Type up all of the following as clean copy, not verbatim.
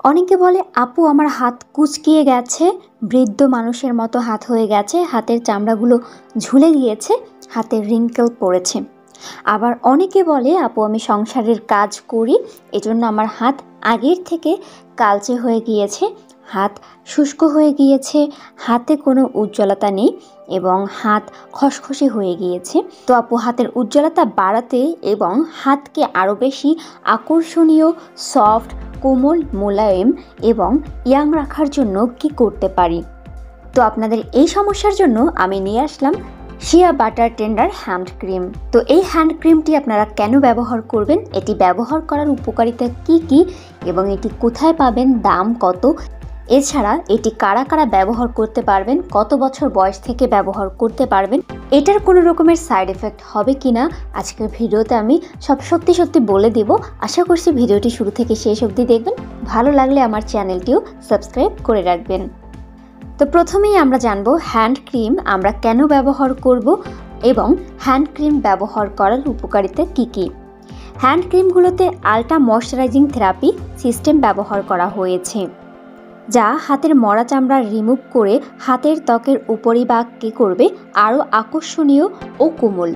অনেকে বলে আপু আমার হাত কুঁচকিয়ে গেছে, বৃদ্ধ মানুষের মতো হাত হয়ে গেছে, হাতের চামড়াগুলো ঝুলে গিয়েছে, হাতের রিঙ্কেল পড়েছে। আবার অনেকে বলে আপু আমি সংসারের কাজ করি, এজন্য আমার হাত আগের থেকে কালচে হয়ে গিয়েছে, হাত শুষ্ক হয়ে গিয়েছে, হাতে কোনো উজ্জ্বলতা নেই এবং হাত খসখসে হয়ে গিয়েছে। তো আপু হাতের উজ্জ্বলতা বাড়াতে এবং হাতকে আরও বেশি আকর্ষণীয়, সফট, কোমল, মোলায়েম এবং ইয়াং রাখার জন্য কি করতে পারি? তো আপনাদের এই সমস্যার জন্য আমি নিয়ে আসলাম shea butter tender hand cream. তো এই হ্যান্ড ক্রিমটি আপনারা কেন ব্যবহার করবেন, এটি ব্যবহার করার উপকারিতা কি কি এবং এটি কোথায় পাবেন, দাম কত, এছাড়া এটি কারা কারা ব্যবহার করতে পারবেন, কত বছর বয়স থেকে ব্যবহার করতে পারবেন, এটার কোনো রকমের সাইড এফেক্ট হবে কিনা আজকের ভিডিওতে আমি সব সত্যি বলে দেব। আশা করছি ভিডিওটি শুরু থেকে শেষ অবধি দেখবেন। ভালো লাগলে আমার চ্যানেলটিও সাবস্ক্রাইব করে রাখবেন। তো প্রথমেই আমরা জানবো হ্যান্ড ক্রিম আমরা কেন ব্যবহার করব এবং হ্যান্ড ক্রিম ব্যবহার করার উপকারিতা কি কি। হ্যান্ড ক্রিমগুলোতে আল্ট্রা ময়শ্চারাইজিং থেরাপি সিস্টেম ব্যবহার করা হয়েছে, যা হাতের মরা চামড়া রিমুভ করে হাতের ত্বকের উপরিভাগকে করবে আরও আকর্ষণীয় ও কোমল।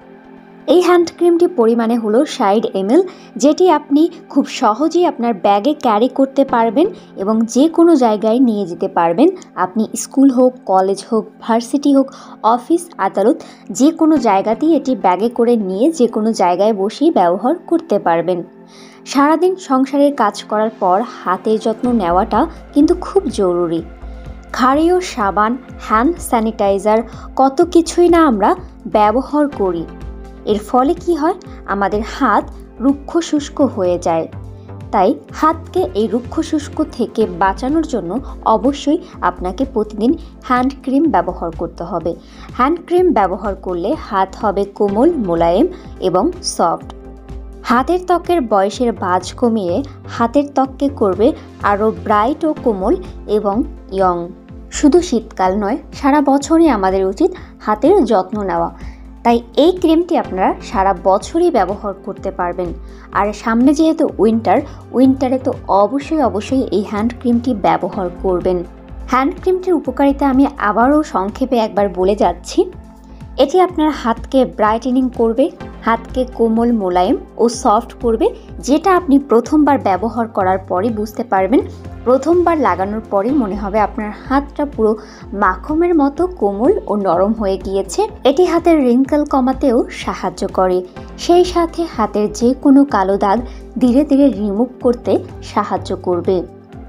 এই হ্যান্ড ক্রিমটি পরিমাণে হলো 60 ml, যেটি আপনি খুব সহজেই আপনার ব্যাগে ক্যারি করতে পারবেন এবং যে কোনো জায়গায় নিয়ে যেতে পারবেন। আপনি স্কুল হোক, কলেজ হোক, ভার্সিটি হোক, অফিস, আদালত, যে কোনো জায়গাতেই এটি ব্যাগে করে নিয়ে যে কোনো জায়গায় বসেই ব্যবহার করতে পারবেন। সারাদিন সংসারের কাজ করার পর হাতের যত্ন নেওয়াটা কিন্তু খুব জরুরি। ক্ষারীয় সাবান, হ্যান্ড স্যানিটাইজার, কত কিছুই না আমরা ব্যবহার করি। এর ফলে কি হয়, আমাদের হাত রুক্ষ শুষ্ক হয়ে যায়। তাই হাতকে এই রুক্ষ শুষ্ক থেকে বাঁচানোর জন্য অবশ্যই আপনাকে প্রতিদিন হ্যান্ড ক্রিম ব্যবহার করতে হবে। হ্যান্ড ক্রিম ব্যবহার করলে হাত হবে কোমল, মোলায়েম এবং সফট। হাতের ত্বকের বয়সের ভাঁজ কমিয়ে হাতের ত্বককে করবে আরও ব্রাইট ও কোমল এবং ইয়ং। শুধু শীতকাল নয়, সারা বছরই আমাদের উচিত হাতের যত্ন নেওয়া। তাই এই ক্রিমটি আপনারা সারা বছরই ব্যবহার করতে পারবেন। আর সামনে যেহেতু উইন্টারে তো অবশ্যই এই হ্যান্ড ক্রিমটি ব্যবহার করবেন। হ্যান্ড ক্রিমটির উপকারিতা আমি আবারও সংক্ষেপে একবার বলে যাচ্ছি। এটি আপনার হাতকে ব্রাইটেনিং করবে, হাতকে কোমল, মোলায়েম ও সফট করবে, যেটা আপনি প্রথমবার ব্যবহার করার পরে বুঝতে পারবেন। প্রথমবার লাগানোর পরে মনে হবে আপনার হাতটা পুরো মাখনের মতো কোমল ও নরম হয়ে গিয়েছে। এটি হাতের রিঙ্কেল কমাতেও সাহায্য করে, সেই সাথে হাতের যে কোনো কালো দাগ ধীরে ধীরে রিমুভ করতে সাহায্য করবে।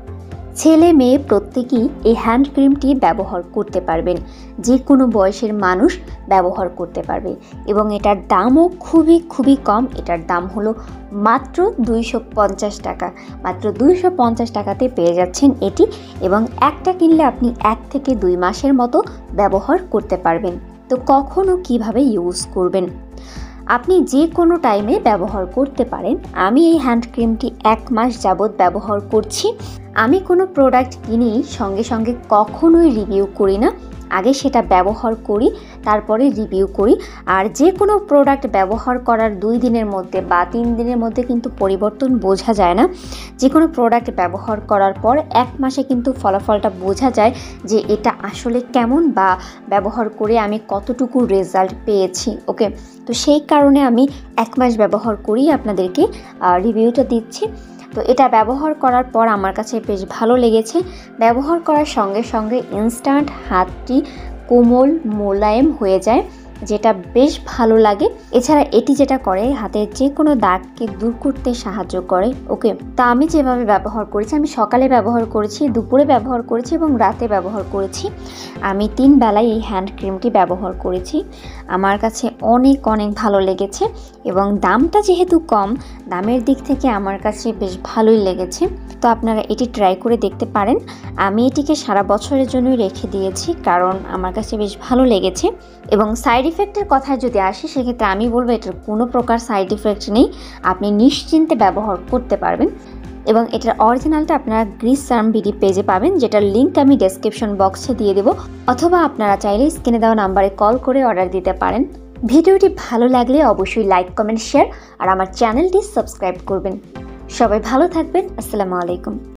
ছেলে মেয়ে প্রত্যেকেই এই হ্যান্ড ক্রিমটি ব্যবহার করতে পারবেন, যে কোনো বয়সের মানুষ ব্যবহার করতে পারবে এবং এটার দামও খুবই কম। এটার দাম হলো মাত্র 250 টাকা। মাত্র 250 টাকাতে পেয়ে যাচ্ছেন এটি এবং একটা কিনলে আপনি 1 থেকে 2 মাসের মতো ব্যবহার করতে পারবেন। তো কখন ও কীভাবে ইউজ করবেন, আপনি যে কোনো টাইমে ব্যবহার করতে পারেন। আমি এই হ্যান্ড ক্রিমটি 1 মাস যাবৎ ব্যবহার করছি। আমি কোনো প্রোডাক্ট কিনি সঙ্গে কখনোই রিভিউ করি না, আগে সেটা ব্যবহার করি তারপরে রিভিউ করি। আর যে কোনো প্রোডাক্ট ব্যবহার করার 2 দিনের মধ্যে বা 3 দিনের মধ্যে কিন্তু পরিবর্তন বোঝা যায় না। যে কোনো প্রোডাক্ট ব্যবহার করার পর 1 মাসে কিন্তু ফলাফলটা বোঝা যায় যে এটা আসলে কেমন বা ব্যবহার করে আমি কতটুকু রেজাল্ট পেয়েছি। ওকে, তো সেই কারণে আমি 1 মাস ব্যবহার করি আপনাদেরকে রিভিউটা দিচ্ছি। তো এটা ব্যবহার করার পর আমার কাছে বেশ ভালো লেগেছে। ব্যবহার করার সঙ্গে ইনস্ট্যান্ট হাতটি কোমল, মোলায়েম হয়ে যায়, যেটা বেশ ভালো লাগে। এছাড়া এটি যেটা করে হাতের যে কোনো দাগকে দূর করতে সাহায্য করে। ওকে, তা আমি যেভাবে ব্যবহার করেছি, আমি সকালে ব্যবহার করেছি, দুপুরে ব্যবহার করেছি এবং রাতে ব্যবহার করেছি। আমি 3 বেলায় এই হ্যান্ড ক্রিমটি ব্যবহার করেছি। আমার কাছে অনেক ভালো লেগেছে এবং দামটা যেহেতু কম, দামের দিক থেকে আমার কাছে বেশ ভালোই লেগেছে। তো আপনারা এটি ট্রাই করে দেখতে পারেন। আমি এটিকে সারা বছরের জন্যই রেখে দিয়েছি কারণ আমার কাছে বেশ ভালো লেগেছে। এবং সাইড ইফেক্টের কথায় যদি আসি, সেক্ষেত্রে আমি বলবো এটার কোনো প্রকার সাইড ইফেক্ট নেই, আপনি নিশ্চিন্তে ব্যবহার করতে পারবেন। এবং এটার অরিজিনালটা আপনারা গ্রিস সার্ম বিডি পেজে পাবেন, যেটার লিঙ্ক আমি ডেসক্রিপশন বক্সে দিয়ে দেবো, অথবা আপনারা চাইলে স্ক্রিনে দেওয়া নাম্বারে কল করে অর্ডার দিতে পারেন। ভিডিওটি ভালো লাগলে অবশ্যই লাইক, কমেন্ট, শেয়ার আর আমার চ্যানেলটি সাবস্ক্রাইব করবেন। সবাই ভালো থাকবেন। আসসালামু আলাইকুম।